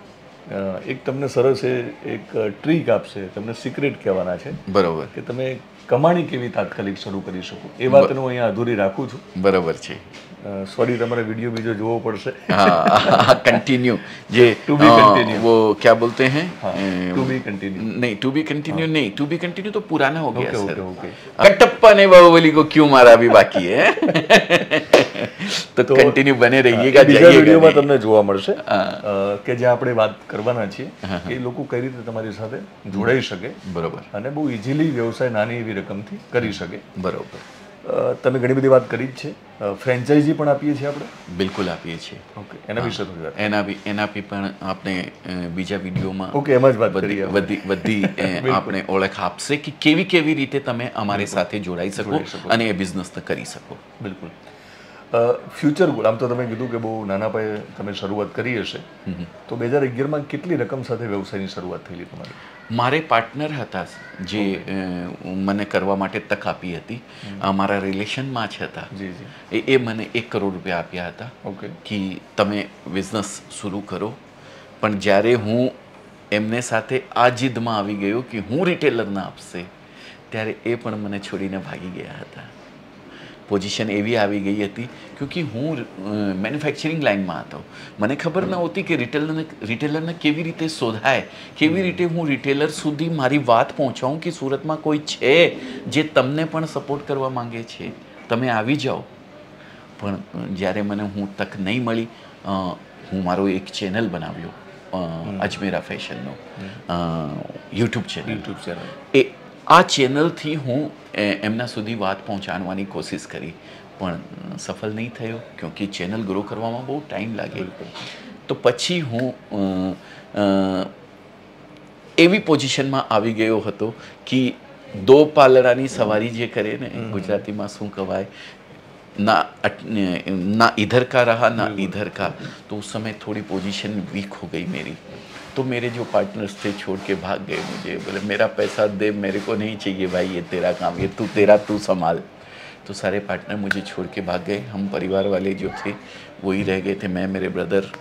અ, એક તમને સરસ એ એક ટ્રીક આપશે, તમને સિક્રેટ કહેવાના છે બરોબર કે તમે કમાણી કેવી તાત્કાલિક શરૂ કરી શકો, એ વાત હું અહીંયા અધૂરી રાખું છું. બરોબર છે. સોરી, તમારે વિડીયો બીજો જોવો પડશે. हाँ कंटिन्यू जे To be continue. वो क्या बोलते हैं ટુ બી કન્ટિન્યू. नहीं टू बी कंटिन्यू नहीं टू बी कंटिन्यू तो पुराना हो गया okay sir. Okay okay. Kattappa ने बाहुबली को क्यों मारा अभी बाकी है. तो कंटिन्यू बने रहिएगा, બીજા जाइएगा વિડીયોમાં नहीं. તમને જોવા મળશે અ, કે જ્યાં આપણે વાત કરવાના છીએ કે લોકો કઈ રીતે તમારી સાથે જોડાઈ શકે બરોબર અને બહુ ઇઝીલી વ્યવસાય નાની એવી રકમથી કરી શકે. બરોબર અ, તમે ઘણી બધી વાત કરી જ છે. ફ્રેન્ચાઇઝી પણ આપીએ છીએ આપણે. બિલકુલ આપીએ છીએ. ઓકે, એના વિશે થોડી વાત. એના બી એના બી પણ આપણે અ, બીજા વિડીયોમાં ઓકે, એમાં જ વાત બધી કરીએ. બધી બધી અ, આપણે ઓળખ આપશે કે કેવી કેવી રીતે તમે અમારી સાથે જોડાઈ શકો જોડાઈ શકો. અને એ બિઝનેસ કરી શકો. બિલકુલ. ફ્યુચર ગોલ, આમ તો તમે કીધું કે બહુ નાના પાયે તમે શરૂઆત કરી હશે, તો બે હજાર અગિયારમાં કેટલી રકમ સાથે વ્યવસાયની શરૂઆત થયેલી તમારી? મારે પાર્ટનર હતા જે અ, મને કરવા માટે તક આપી હતી. અમારા રિલેશનમાં જ હતા. જી જી. એ એ મને એક કરોડ રૂપિયા આપ્યા હતા ઓકે. કે તમે બિઝનેસ શરૂ કરો. પણ જ્યારે હું એમને સાથે આ જીદમાં આવી ગયો કે હું રિટેલરના આપશે, ત્યારે એ પણ મને છોડીને ભાગી ગયા હતા. પોઝિશન એવી આવી ગઈ હતી ક્યોંકि હું મેન્યુફેક્ચરિંગ લાઇનમાં હતો. મને ખબર નહોતી કે રિટેલરને રિટેલરને કેવી રીતે શોધાય, કેવી રીતે હું રિટેલર સુધી મારી વાત પહોંચાડું કે સુરતમાં કોઈ છે જે તમને પણ સપોર્ટ કરવા માંગે છે, તમે આવી જાઓ. પણ જ્યારે મને હું તક નહીં મળી, અ, હું મારો એક ચેનલ બનાવ્યો અ, અજમેરા ફેશનનો યુટ્યુબ ચેનલ. YouTube channel. એ આ ચેનલથી હું એ, એમના સુધી વાત પહોંચાડવાની કોશિશ કરી, પણ સફળ નહીં થયો ક્યોંકि ચેનલ ગ્રો કરવામાં બહુ ટાઈમ લાગે. તો પછી હું અ, અ, એવી પોઝિશનમાં આવી ગયો હતો કે દો પાલરાની સવારી જે કરે ને, ગુજરાતીમાં શું કહેવાય, ना अट- ना इधर का रहा ना इधर का. तो उस समय थोड़ी पोजीशन वीक हो गई मेरी. तो मेरे जो पार्टनर्स थे छोड़ के भाग गए मुझे, बोले मेरा पैसा दे, मेरे को नहीं चाहिए भाई, ये तेरा काम, ये तू तेरा तू संभाल. तो सारे पार्टनर मुझे छोड़ के भाग गए. हम परिवार वाले जो थे वही रह गए थे, मैं मेरे ब्रदर.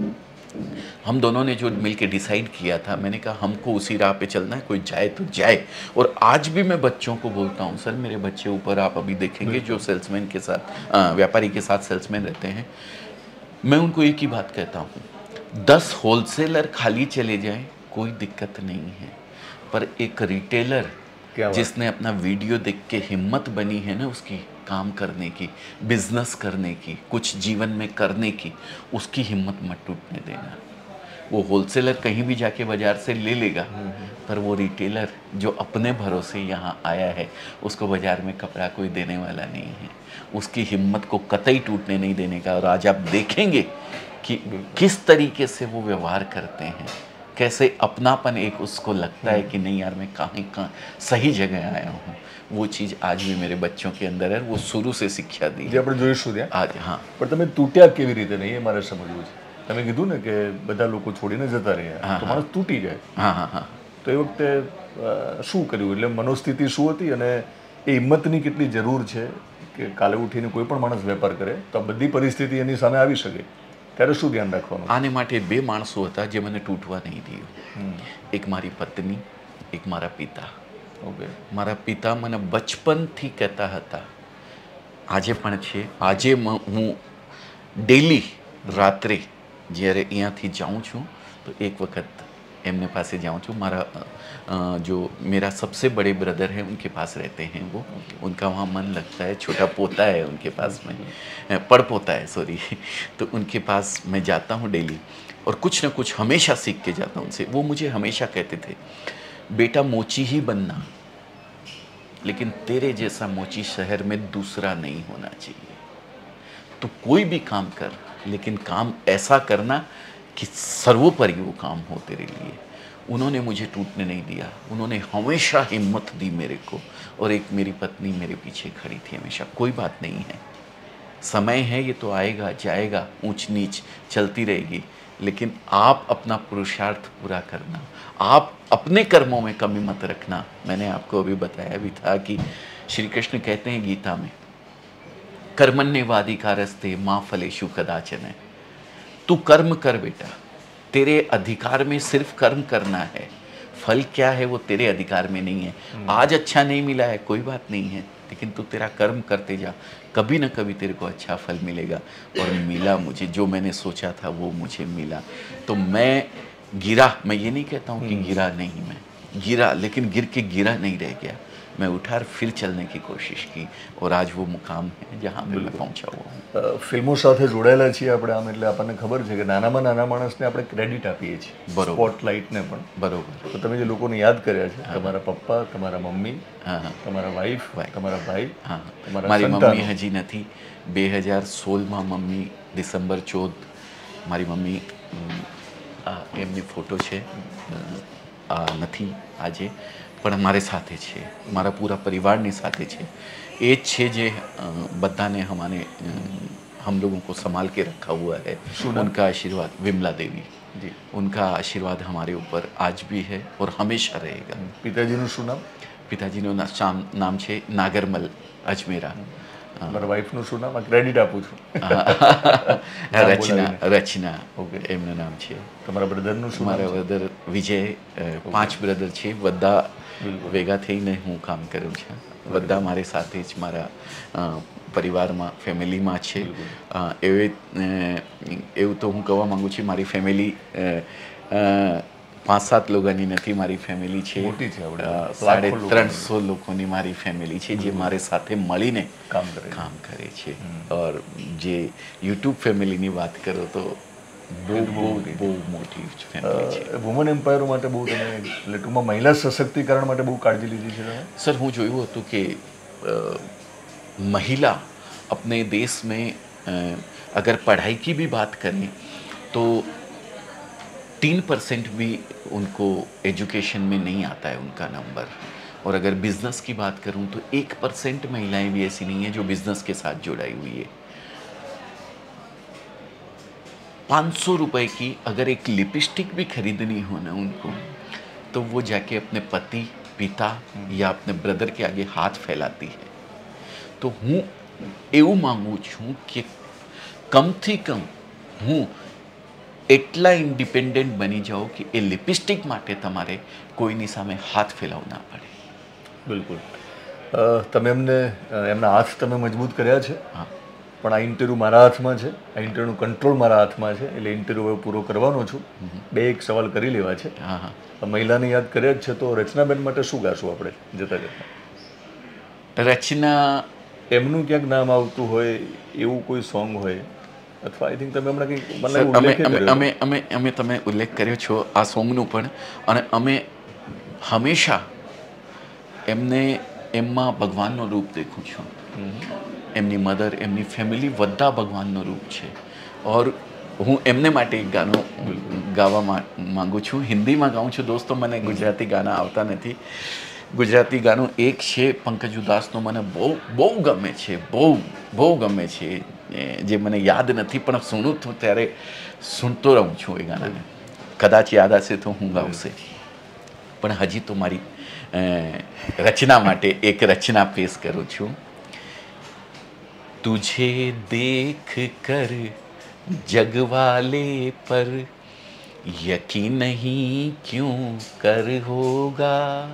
हम दोनों ने जो मिल के डिसाइड किया था, मैंने कहा हमको उसी राह पे चलना है, कोई जाए तो जाए. और आज भी मैं बच्चों को बोलता हूँ, सर मेरे बच्चे ऊपर आप अभी देखेंगे जो सेल्समैन के साथ अ, व्यापारी के साथ सेल्समैन रहते हैं, मैं उनको एक ही बात कहता हूँ, दस होलसेलर खाली चले जाएं कोई दिक्कत नहीं है, पर एक रिटेलर क्या बात? जिसने अपना वीडियो देख के हिम्मत बनी है ना उसकी काम करने की, बिजनेस करने की, कुछ जीवन में करने की, उसकी हिम्मत मत टूटने देना. वो होलसेलर कहीं भी जाके बाजार से ले लेगा, पर वो रिटेलर जो अपने भरोसे यहाँ आया है, उसको बाजार में कपड़ा कोई देने वाला नहीं है. उसकी हिम्मत को कतई टूटने नहीं देने का. और आज आप देखेंगे कि किस तरीके से वो व्यवहार करते हैं, कैसे अपनापन एक उसको लगता है कि नहीं यार मैं कहीं कहाँ सही जगह आया हूँ. वो चीज़ आज भी मेरे बच्चों के अंदर है. वो शुरू से शिक्षा दी જે આપણે જોઈશું ત્યાં. आज. हाँ, પણ તમે તૂટ્યા કેવી રીતે નહીં એ મારે સમજવું છે. તમે કીધું ને કે બધા લોકો છોડીને જતા રહ્યા તો માણસ તૂટી જાય. हाँ, हाँ, हाँ. તો એ વખતે અ, શું કર્યું, એટલે મનોસ્થિતિ શું હતી અને એ હિંમતની કેટલી જરૂર છે કે કાલે ઉઠીને કોઈ પણ માણસ વેપાર કરે તો આ બધી પરિસ્થિતિ એની સામે આવી શકે, ત્યારે શું ધ્યાન રાખવાનું? આને માટે બે માણસો હતા જે મને તૂટવા નહીં દીધું. એક મારી પત્ની, એક મારા પિતા. ઓકે. મારા પિતા મને બચપનથી કહેતા હતા, આજે પણ છે, આજે મ- હું ડેલી રાત્રે જ્યારે અહીંયાથી જાઉં છું તો એક વખત એમને પાસે जाऊँ છું. મારા अ, जो मेरा सबसे बड़े ब्रदर है उनके पास रहते हैं वो, उनका वहाँ मन लगता है. छोटा पोता है उनके पास में, अ, पड़ पोता है सॉरी. तो उनके पास मैं जाता हूँ डेली और कुछ ना कुछ हमेशा सीख के जाता हूँ उनसे. वो मुझे हमेशा कहते थे, बेटा मोची ही बनना, लेकिन तेरे जैसा मोची शहर में दूसरा नहीं होना चाहिए. तो कोई भी काम कर, लेकिन काम ऐसा करना कि सर्वोपरि वो काम हो तेरे लिए. उन्होंने मुझे टूटने नहीं दिया. उन्होंने हमेशा हिम्मत दी मेरे को. और एक मेरी पत्नी मेरे पीछे खड़ी थी हमेशा, कोई बात नहीं है, समय है, ये तो आएगा जाएगा, ऊंच नीच चलती रहेगी, लेकिन आप अपना पुरुषार्थ पूरा करना, आप अपने कर्मों में कमी मत रखना. मैंने आपको अभी बताया भी था कि श्री कृष्ण कहते हैं गीता में, कर्मण्येवाधिकारस्ते माँ फलेषु कदाचन. तू कर्म कर बेटा, तेरे अधिकार में सिर्फ कर्म करना है, फल क्या है वो तेरे अधिकार में नहीं है। आज अच्छा नहीं मिला है कोई बात नहीं है, लेकिन तू तेरा कर्म करते जा, कभी ना कभी तेरे को अच्छा फल मिलेगा। और मिला मुझे, जो मैंने सोचा था वो मुझे मिला। तो मैं गिरा, मैं ये नहीं कहता हूँ कि गिरा नहीं, मैं गिरा, लेकिन गिर के गिरा नहीं रह गया, मैं उठा और फिर चलने की कोशिश की, और आज वो मुकाम है जहाँ पे मैं पहुँचा हुआ हूँ। ફિલ્મો સાથે જોડાયેલા છીએ આપણે આમ, એટલે આપણને ખબર છે કે નાનામાં નાના માણસને આપણે ક્રેડિટ આપીએ છીએ, બરોબર. સ્પોટલાઇટને પણ. બરોબર. તો તમે જે લોકોને યાદ કર્યા છે, તમારા પપ્પા, તમારા મમ્મી, હા હા તમારા વાઈફ, Wife. તમારા ભાઈ, હા, તમારા મારી સંતાનો. મમ્મી હજી નથી. બે હજાર સોળમાં મમ્મી ડિસેમ્બર ચૌદ મારી મમ્મી અમ, આ એમની ફોટો છે, આ નથી આજે, પણ મારે સાથે છે, મારા પૂરા પરિવારની સાથે છે. એ જ છે જે અ, બધાને હમારે અ, हम लोगों को संभाल के रखा हुआ है. उनका आशीर्वाद, विमला देवी जी, उनका आशीर्वाद हमारे ऊपर आज भी है और हमेशा रहेगा. પિતાજીનું શું નામ? પિતાજીનું ના- શામ નામ છે નાગરમલ અજમેરા. મારા વાઈફનું શું નામ? આ ક્રેડિટ આપું છું. રચના રચના ઓકે. એમનું નામ છે. તમારા બ્રધરનું શું નામ? મારા બ્રધર વિજય, અ, પાંચ બ્રધર છે, બધા ભેગા થઈને હું કામ કરું છું. બધા મારી સાથે જ મારા અ, પરિવારમાં, ફેમિલીમાં છે. અ, એવી અ, એવું તો હું કહેવા માગું છું, મારી ફેમિલી પાંચ સાત લોકોની નથી, મારી ફેમિલી છે મોટી છે આપણે. અ, લાખો સાડે લોકોની. ત્રણસો લોકોની મારી ફેમિલી છે, જે મારી સાથે મળીને કામ કરે છે. કામ કરે છે. ઓર જે યુટ્યુબ ફેમિલીની વાત કરો તો બહુ બહુ બહુ મોટી ફેમિલી છે. વુમન એમ્પાયર માટે બહુ તમે, એટલે ટૂંકમાં મહિલા સશક્તિકરણ માટે બહુ કાળજી લીધી છે તમે? सर હું જોયું હતું કે अ, महिला अपने देश में अ, अगर पढ़ाई की भी बात करें तो तीन परसेंट भी उनको एजुकेशन में नहीं आता है उनका नंबर. और अगर बिजनेस की बात करूं तो एक परसेंट महिलाएं भी ऐसी नहीं है जो बिजनेस के साथ जुड़ाई हुई है. पाँच सौ रुपए की अगर एक लिपस्टिक भी खरीदनी हो ना उनको, तो वो जाके अपने पति, पिता या अपने ब्रदर के आगे हाथ फैलाती है. तो હું એવું માગું છું કે કમથી કમ હું એટલા ઇન્ડિપેન્ડન્ટ બની જાઓ કે એ લિપસ્ટિક માટે તમારે કોઈની સામે હાથ ફેલાવવું ના પડે. બિલકુલ. અ, તમે એમને અ, એમના હાથ તમે મજબૂત કર્યા છે, હા પણ આ ઇન્ટરવ્યૂ મારા હાથમાં છે, આ ઇન્ટરવ્યૂનું કંટ્રોલ મારા હાથમાં છે, એટલે ઇન્ટરવ્યૂ હવે પૂરો કરવાનો છું. બે એક સવાલ કરી લેવા છે. હા હા આ મહિલાને યાદ કર્યા જ છે, તો રચનાબેન માટે શું ગાશું આપણે જતા જતા? રચના એમનું ક્યાંક નામ આવતું હોય એવું કોઈ સોંગ હોય, અથવા આઈ થિંક તમે હમણાં કંઈક મને સર, અમે ઉલ્લેખ અમે કર્યો. અમે અમે અમે તમે ઉલ્લેખ કર્યો છો આ સોંગનું પણ, અને અમે હંમેશા એમને એમમાં ભગવાનનો રૂપ દેખું છું. એમની મધર, એમની ફેમિલી બધા ભગવાનનો રૂપ છે. ઓર હું એમને માટે એક ગાનું ગાવા મા- માંગુ છું. હિન્દીમાં ગાઉં છું દોસ્તો, મને ગુજરાતી ગાના આવતા નથી. ગુજરાતી ગાનું એક છે પંકજ ઉદાસનું, મને બહુ બહુ ગમે છે, બહુ બહુ ગમે છે, એ જે મને યાદ નથી પણ સુનું તો ત્યારે સુનતો રહું છું એ ગાનાને. કદાચ યાદ હશે તો હું ગાવશે, પણ હજી તો મારી અ, રચના માટે એક રચના પેશ કરું છું. तुझे देख कर जग वाले पर यकीन नहीं क्यों कर होगा,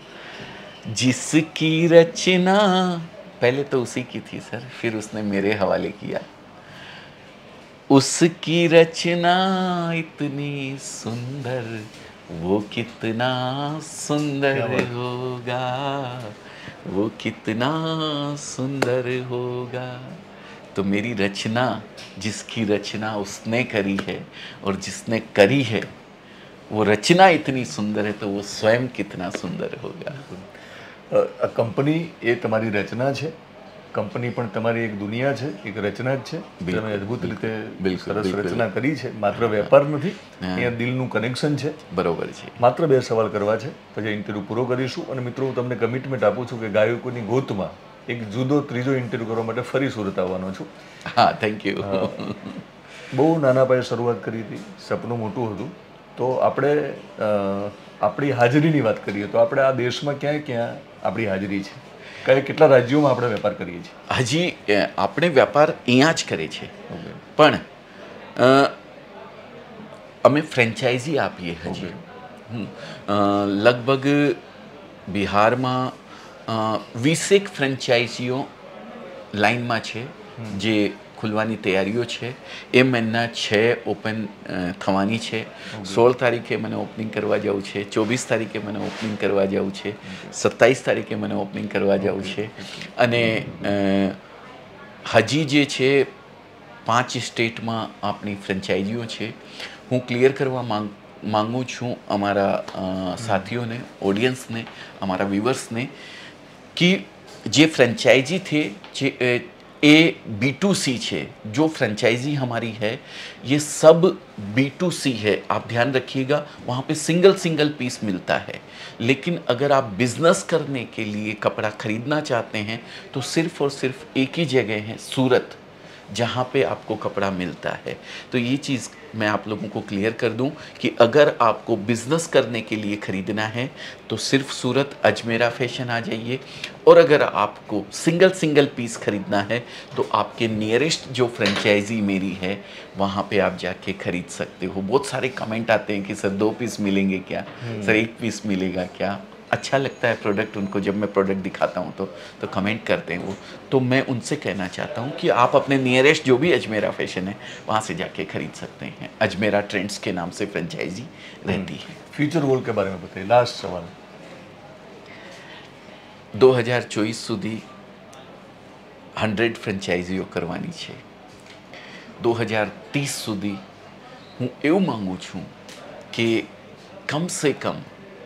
जिसकी रचना पहले तो उसी की थी सर, फिर उसने मेरे हवाले किया. उसकी रचना इतनी सुंदर, वो कितना सुंदर होगा, वो कितना सुंदर होगा. तो मेरी रचना, जिसकी रचना उसने करी है और जिसने करी है वो रचना इतनी सुंदर है, तो वो स्वयं कितना सुंदर होगा. આ કંપની એ તમારી રચના છે, કંપની પણ તમારી એક દુનિયા છે, એક રચના જ છે. તમે અદ્ભુત રીતે બિલકુલ, સરસ બિલકુલ. રચના કરી છે. માત્ર વેપાર નથી, અહીંયા દિલનું કનેક્શન છે. બરોબર છે. માત્ર બે સવાલ કરવા છે, પછી ઇન્ટરવ્યૂ પૂરો કરીશું. અને મિત્રો, હું તમને કમિટમેન્ટ આપું છું કે ગાયકોની ગોતમાં એક જુદો ત્રીજો ઇન્ટરવ્યૂ કરવા માટે ફરી સુરત આવવાનો છું. હા, થેન્ક યુ. બહુ નાના પાયે શરૂઆત કરી હતી, સપનું મોટું હતું. તો આપણે અ, આપણી હાજરીની વાત કરીએ તો આપણે આ દેશમાં ક્યાંય ક્યાં આપણી હાજરી છે, કયા કેટલા રાજ્યોમાં આપણે વેપાર કરીએ છીએ? હજી અ, આપણે વેપાર અહીંયા જ કરે છે, ઓકે. પણ અ, અમે ફ્રેન્ચાઇઝી આપીએ હજી. હમ લગભગ બિહારમાં વીસેક ફ્રેન્ચાઇઝીઓ લાઇનમાં છે જે ખુલવાની તૈયારીઓ છે. એ મહિના છે ઓપન થવાની છે. સોળ તારીખે મને ઓપનિંગ કરવા જવું છે, ચોવીસ તારીખે મને ઓપનિંગ કરવા જવું છે, સત્તાવીસ તારીખે મને ઓપનિંગ કરવા જવું છે. અને હજી જે છે પાંચ સ્ટેટમાં આપણી ફ્રેન્ચાઇઝીઓ છે. હું ક્લિયર કરવા માંગ માગું છું અમારા સાથીઓને, ઓડિયન્સને, અમારા व्यूवर्सने कि જે फ्रेंचाइजी थे જે ए बी टू सी है, जो फ्रेंचाइजी हमारी है ये सब बी टू सी है. आप ध्यान रखिएगा, वहाँ पे सिंगल सिंगल पीस मिलता है. लेकिन अगर आप बिजनेस करने के लिए कपड़ा खरीदना चाहते हैं तो सिर्फ और सिर्फ एक ही जगह है, सूरत, जहाँ पे आपको कपड़ा मिलता है. तो ये चीज़ मैं आप लोगों को क्लियर कर दूं कि अगर आपको बिज़नेस करने के लिए ख़रीदना है तो सिर्फ सूरत अजमेरा फैशन आ जाइए. और अगर आपको सिंगल सिंगल पीस खरीदना है तो आपके नियरेस्ट जो फ्रेंचाइजी मेरी है वहाँ पे आप जाके खरीद सकते हो. बहुत सारे कमेंट आते हैं कि सर दो पीस मिलेंगे क्या, सर एक पीस मिलेगा क्या. अच्छा लगता है प्रोडक्ट उनको, जब मैं प्रोडक्ट दिखाता हूँ तो तो कमेंट करते हैं वो. तो मैं उनसे कहना चाहता हूँ कि आप अपने नियरेस्ट जो भी अजमेरा फैशन है वहाँ से जाके खरीद सकते हैं. अजमेरा ट्रेंड्स के नाम से फ्रेंचाइजी रहती है. फ्यूचर गोल के बारे में बताइए, लास्ट सवाल. दो हज़ार चौबीस સુધી હંડ્રેડ ફ્રેન્ચાઇઝીઓ કરવાની છે. दो हज़ार तीस સુધી હું એવું માગું છું कि कम से कम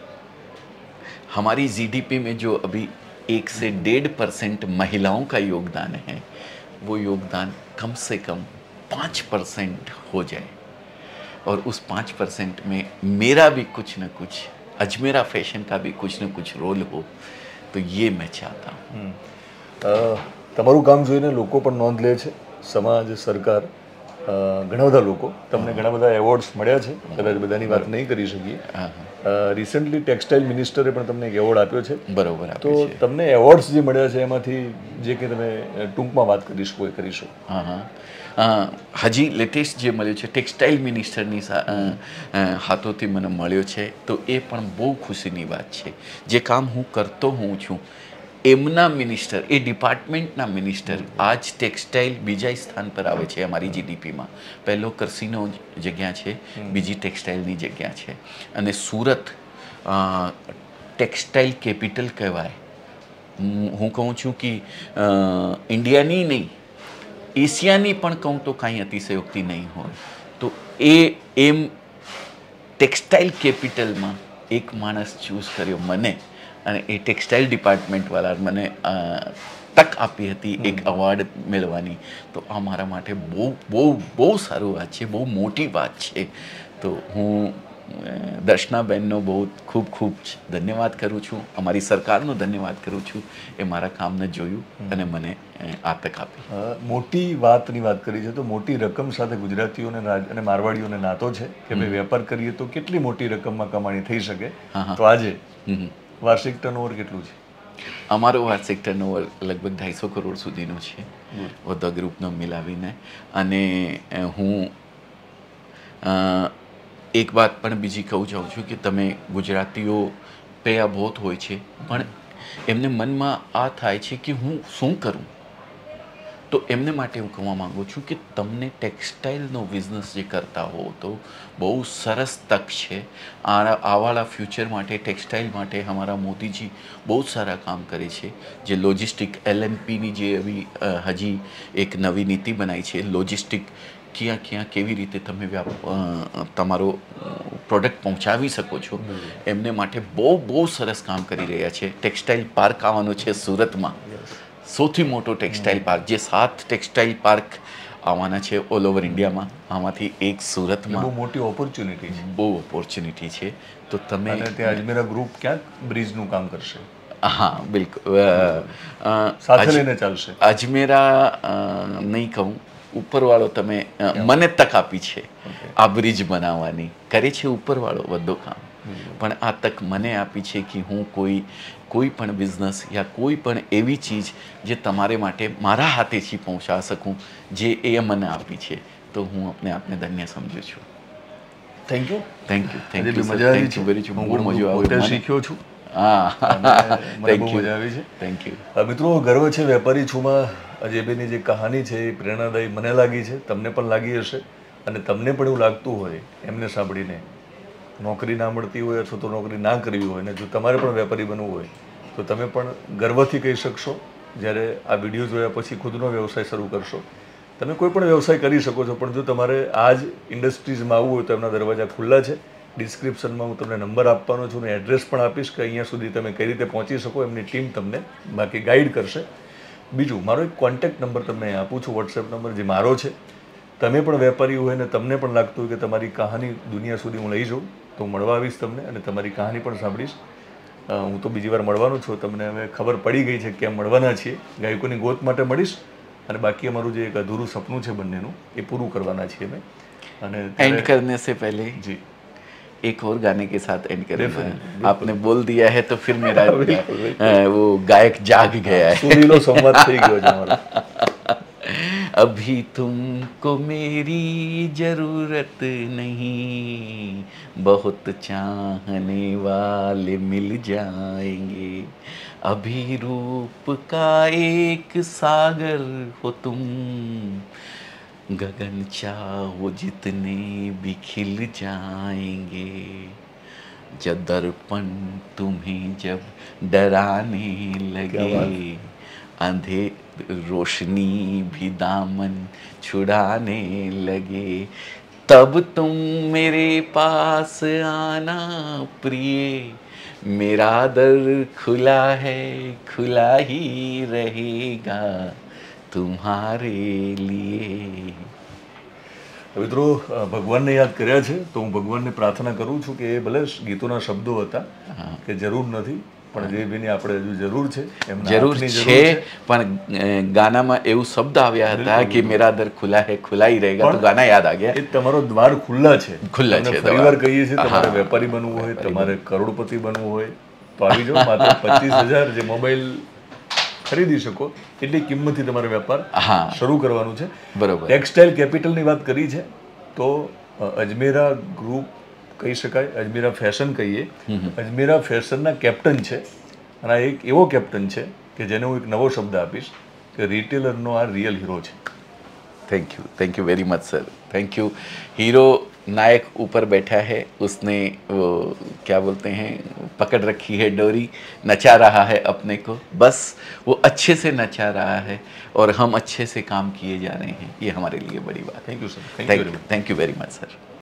हमारी जीडीपी में जो अभी एक से डेढ़ परसेंट महिलाओं का योगदान है वो योगदान कम से कम पाँच परसेंट हो जाए. और उस पाँच परसेंट में मेरा भी कुछ न कुछ, अजमेरा फैशन का भी कुछ न कुछ रोल हो, तो ये मैं चाहता हूँ. તમારું કામ જોઈને લોકો પણ નોંધ લે છે, સમાજ, સરકાર, ઘણા બધા લોકો. તમને ઘણા બધા એવોર્ડ્સ મળ્યા છે, કદાચ બધાની વાત નહીં કરી શકીએ. રિસેન્ટલી ટેક્સટાઇલ મિનિસ્ટરે પણ તમને એક એવોર્ડ આપ્યો છે. બરોબર. તો તમને એવોર્ડ્સ જે મળ્યા છે એમાંથી જે કે તમે ટૂંકમાં વાત કરી શકો એ કરી શકો. હા હા હજી લેટેસ્ટ જે મળ્યું છે ટેક્સટાઇલ મિનિસ્ટરની હાથોથી મને મળ્યો છે, તો એ પણ બહુ ખુશીની વાત છે. જે કામ હું કરતો હોઉં છું એમના મિનિસ્ટર, એ ડિપાર્ટમેન્ટના મિનિસ્ટર આજ ટેક્સટાઇલ બીજા સ્થાન પર આવે છે અમારી જીડીપીમાં. પહેલો કરસીનો જગ્યા છે, બીજી ટેક્સટાઇલની જગ્યા છે. અને સુરત ટેક્સટાઇલ કેપિટલ કહેવાય. હું કહું છું કે ઇન્ડિયાની નહીં, એશિયાની પણ કહું તો કાંઈ અતિશયોક્તિ નહીં હોય. તો એ એમ ટેક્સટાઇલ કેપિટલમાં એક માણસ ચૂઝ કર્યો મને, અને એ ટેક્સટાઇલ ડિપાર્ટમેન્ટવાળા મને તક આપી હતી એક અવોર્ડ મેળવવાની. તો આ મારા માટે બહુ બહુ બહુ સારું વાત છે, બહુ મોટી વાત છે. તો હું દર્શનાબેનનો બહુ ખૂબ ખૂબ ધન્યવાદ કરું છું, અમારી સરકારનો ધન્યવાદ કરું છું. એ મારા કામને જોયું અને મને આ તક આપી. મોટી વાતની વાત કરી છે તો મોટી રકમ સાથે ગુજરાતીઓને અને મારવાડીઓને નાતો છે કે ભાઈ વેપાર કરીએ તો કેટલી મોટી રકમમાં કમાણી થઈ શકે. તો આજે વાર્ષિક ટર્નઓવર કેટલું છે? અમારો વાર્ષિક ટર્નઓવર લગભગ ઢાઈસો કરોડ સુધીનો છે બધા ગ્રુપનો મિલાવીને. અને હું એક વાત પણ બીજી કહું જાઉં છું કે તમે ગુજરાતીઓ પેયા બહોત હોય છે, પણ એમને મનમાં આ થાય છે કે હું શું કરું. તો એમને માટે હું કહેવા માગું છું કે તમને ટેક્સટાઇલનો બિઝનેસ જે કરતા હો તો બહુ સરસ તક છે. આ આવાળા ફ્યુચર માટે, ટેક્સટાઇલ માટે અમારા મોદીજી બહુ સારા કામ કરે છે. જે લોજિસ્ટિક એલએનપીની જે એવી હજી એક નવી નીતિ બનાવી છે, લોજિસ્ટિક ક્યાં ક્યાં કેવી રીતે તમે તમારો પ્રોડક્ટ પહોંચાવી શકો છો, એમને માટે બહુ બહુ સરસ કામ કરી રહ્યા છે. ટેક્સટાઇલ પાર્ક આવવાનો છે સુરતમાં, સૌથી મોટો ટેક્સટાઇલ પાર્ક, જે સાત ટેક્સટાઇલ પાર્ક આવવાના છે ઓલ ઓવર ઇન્ડિયામાં, આમાંથી એક સુરતમાં. બહુ મોટી ઓપોર્ચ્યુનિટી છે, બહુ ઓપોર્ચ્યુનિટી છે. તો તમે ત્યાં અજમેરા ગ્રુપ ક્યાંક બ્રિજનું કામ કરશે? હા બિલકુલ, સાથે લઈને ચાલશે. અજમેરા નહીં કહું, ઉપરવાળો તમે મને તક આપી છે આ બ્રિજ બનાવવાની, કરે છે ઉપરવાળો બધું કામ, પણ આ તક મને આપી છે કે હું કોઈ કોઈ પણ બિઝનેસ યા કોઈ પણ એવી ચીજ જે તમારે માટે મારા હાથેથી પહોંચાડી શકું, જે એ મને આપી છે, તો હું આપને આપને ધન્ય સમજું છું. Thank you thank you thank આજે યુ બી મજા આવી થેન્ક છે યુ વેરી હું બહુ પણ મજા પોતે આવી શીખ્યો છું હા મને થેન્ક બહુ યુ મજા આવી છે થેન્ક યુ અ, મિત્રો ગર્વ છે વેપારી છુંમાં અજયભાઈની જે કહાની છે એ પ્રેરણાદાયી મને લાગી છે, તમને પણ લાગી હશે અને તમને પણ એવું લાગતું હોય એમને સાંભળીને નોકરી ના મળતી હોય અથવા તો નોકરી ના કરવી હોય ને જો તમારે પણ વેપારી બનવું હોય તો તમે પણ ગર્વથી કહી શકશો જ્યારે આ વિડીયો જોયા પછી ખુદનો વ્યવસાય શરૂ કરશો. તમે કોઈ પણ વ્યવસાય કરી શકો છો, પણ જો તમારે આ જ ઇન્ડસ્ટ્રીઝમાં આવવું હોય તો એમના દરવાજા ખુલ્લા છે. ડિસ્ક્રિપ્શનમાં હું તમને નંબર આપવાનો છું અને એડ્રેસ પણ આપીશ કે અહીંયા સુધી તમે કઈ રીતે પહોંચી શકો. એમની ટીમ તમને બાકી ગાઈડ કરશે. બીજું મારો એક કોન્ટેક્ટ નંબર તમને આપું છું, વોટ્સએપ નંબર જે મારો છે. તમે પણ વેપારી હોય ને તમને પણ લાગતું હોય કે તમારી કહાની દુનિયા સુધી હું લઈ જાઉં તો હું મળવા આવીશ તમને અને તમારી કહાની પણ સાંભળીશ. અ, હું તો બીજી વાર મળવાનો છું, તમને હવે ખબર પડી ગઈ છે કેમ મળવાના છીએ. ગાયકોની ગોત માટે મળીશ અને બાકી અમારું જે એક અધૂરું સપનું છે બંનેનું એ પૂરું કરવાના છીએ અમે. અને एंड ત્યારે- करने से पहले જી एक और गाने के साथ एंड करेंगे. Definitely, आपने बोल दिया है तो फिर मेरा बिल्कुल, बिल्कुल. अ, वो गायक जाग गया है. સુરીલો સંવાદ થઈ ગયો છે અમારો. अभी तुमको मेरी जरूरत नहीं, बहुत चाहने वाले मिल जाएंगे. अभी रूप का एक सागर हो तुम, गगन चाहो जितने भी खिल जाएंगे. जब दर्पण तुम्हें जब डराने लगे, अंधे रोशनी भी दामन छुड़ाने लगे, तब तुम मेरे पास आना प्रिय. मेरा दर खुला है, खुला ही रहेगा तुम्हारे लिए. મિત્રો અ, ભગવાનને યાદ કર્યા છે તો હું ભગવાનને પ્રાર્થના કરું છું કે એ ભલે ગીતોના શબ્દો હતા કે જરૂર નથી પણ જે બેની આપણે હજુ જરૂર છે એમના જરૂર હાથની છે પણ અ, ગાનામાં એવું શબ્દ આવ્યા હતા કે મેરા દર ખુલા હે ખુલા ही रहेगा તો ગાના યાદ આ ગયા. એ તમારો દ્વાર ખુલ્લા છે. ખુલ્લા છે, તમને ફરીવાર કહીએ છીએ તમારે હા. વેપારી બનવું હોય, તમારે કરોડપતિ બનવું હોય તો આવી જાઓ. માત્ર પચીસ હજાર જે મોબાઈલ ખરીદી શકો એટલી કિંમતથી તમારે વેપાર હા. શરૂ કરવાનું છે. બરોબર. ટેક્સટાઇલ કેપિટલની વાત કરી છે તો અ, અજમેરા ગ્રુપ કહી શકાય, અજમેરા ફેશન કહીએ. અજમેરા ફેશનના કેપ્ટન છે અને આ એક એવો કેપ્ટન છે કે જેને હું એક નવો શબ્દ આપીશ કે રિટેલરનો આ રિયલ હીરો છે. Thank you thank you very much sir. Thank you. Hero नायक ऊपर बैठा है, उसने वो क्या बोलते हैं पकड़ रखी है डोरी, नचा रहा है अपने को, बस वो अच्छे से नचा रहा है और हम अच्छे से काम किए जा रहे हैं. ये हमारे लिए बड़ी बात है. Thank you sir. Thank thank you you thank you very much sir.